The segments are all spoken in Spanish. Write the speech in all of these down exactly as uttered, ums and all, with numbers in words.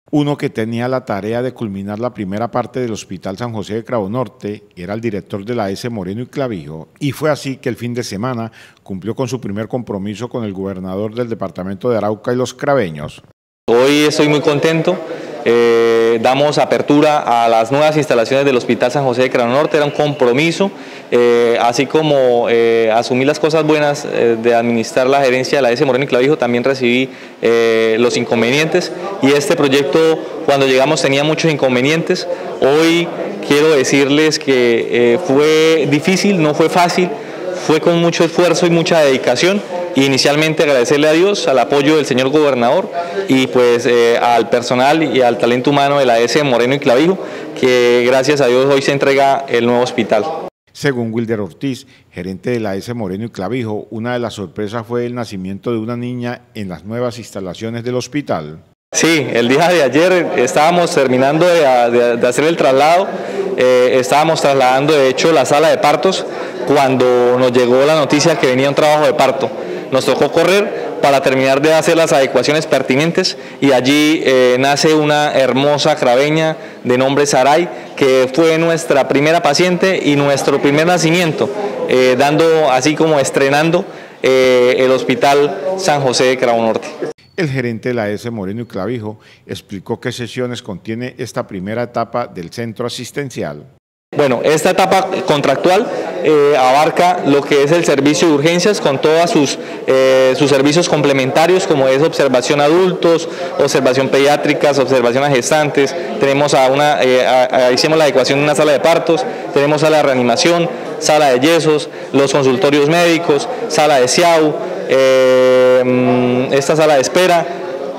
Uno que tenía la tarea de culminar la primera parte del Hospital San José de Cravo Norte era el director de la S. Moreno y Clavijo, y fue así que el fin de semana cumplió con su primer compromiso con el gobernador del departamento de Arauca y los craveños. Hoy estoy muy contento, eh, damos apertura a las nuevas instalaciones del Hospital San José de Cravo Norte, era un compromiso, eh, así como eh, asumí las cosas buenas eh, de administrar la gerencia de la S. Moreno y Clavijo, también recibí eh, los inconvenientes, y este proyecto cuando llegamos tenía muchos inconvenientes. Hoy quiero decirles que eh, fue difícil, no fue fácil, fue con mucho esfuerzo y mucha dedicación. Inicialmente agradecerle a Dios, al apoyo del señor gobernador y pues eh, al personal y al talento humano de la S. Moreno y Clavijo, que gracias a Dios hoy se entrega el nuevo hospital. Según Wilder Ortiz, gerente de la S. Moreno y Clavijo, una de las sorpresas fue el nacimiento de una niña en las nuevas instalaciones del hospital. Sí, el día de ayer estábamos terminando de, de, de hacer el traslado, eh, estábamos trasladando de hecho la sala de partos cuando nos llegó la noticia que venía un trabajo de parto. Nos tocó correr para terminar de hacer las adecuaciones pertinentes y allí eh, nace una hermosa craveña de nombre Saray, que fue nuestra primera paciente y nuestro primer nacimiento, eh, dando así como estrenando eh, el Hospital San José de Cravo Norte. El gerente de la S. Moreno y Clavijo explicó qué sesiones contiene esta primera etapa del centro asistencial. Bueno, esta etapa contractual eh, abarca lo que es el servicio de urgencias con todos sus, eh, sus servicios complementarios, como es observación a adultos, observación pediátrica, observación a gestantes, tenemos a una, eh, a, a, hicimos la adecuación de una sala de partos, tenemos sala de reanimación, sala de yesos, los consultorios médicos, sala de S I A U, eh, esta sala de espera,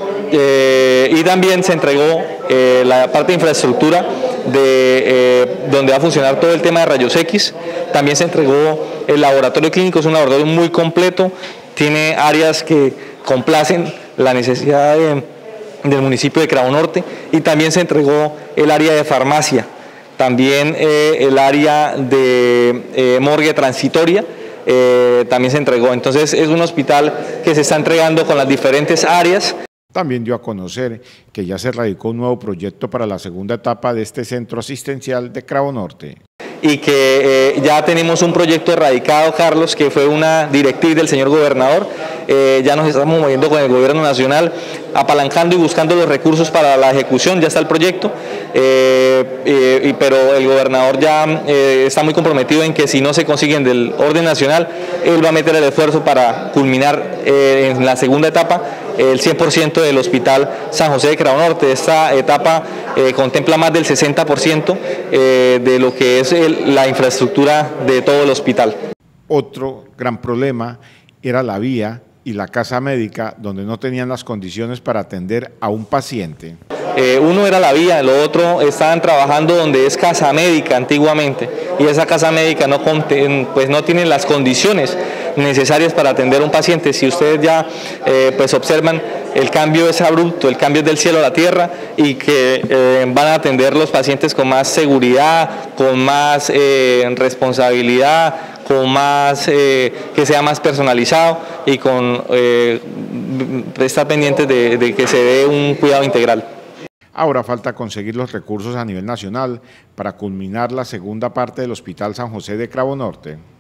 eh, y también se entregó eh, la parte de infraestructura de eh, donde va a funcionar todo el tema de rayos X. También se entregó el laboratorio clínico, es un laboratorio muy completo, tiene áreas que complacen la necesidad de, del municipio de Cravo Norte, y también se entregó el área de farmacia, también eh, el área de eh, morgue transitoria, eh, también se entregó. Entonces es un hospital que se está entregando con las diferentes áreas. También dio a conocer que ya se radicó un nuevo proyecto para la segunda etapa de este centro asistencial de Cravo Norte. Y que eh, ya tenemos un proyecto radicado, Carlos, que fue una directriz del señor gobernador. Eh, ya nos estamos moviendo con el gobierno nacional, apalancando y buscando los recursos para la ejecución. Ya está el proyecto, eh, eh, pero el gobernador ya eh, está muy comprometido en que si no se consiguen del orden nacional, él va a meter el esfuerzo para culminar eh, en la segunda etapa el cien por ciento del Hospital San José de Cravo Norte. Esta etapa eh, contempla más del sesenta por ciento eh, de lo que es el, la infraestructura de todo el hospital. Otro gran problema era la vía y la casa médica, donde no tenían las condiciones para atender a un paciente. Eh, uno era la vía, lo otro estaban trabajando donde es casa médica antiguamente, y esa casa médica no, pues no tiene las condiciones necesarias para atender a un paciente. Si ustedes ya eh, pues observan, el cambio es abrupto, el cambio es del cielo a la tierra, y que eh, van a atender los pacientes con más seguridad, con más eh, responsabilidad, con más, eh, que sea más personalizado y con eh, estar pendientes de, de que se dé un cuidado integral. Ahora falta conseguir los recursos a nivel nacional para culminar la segunda parte del Hospital San José de Cravo Norte.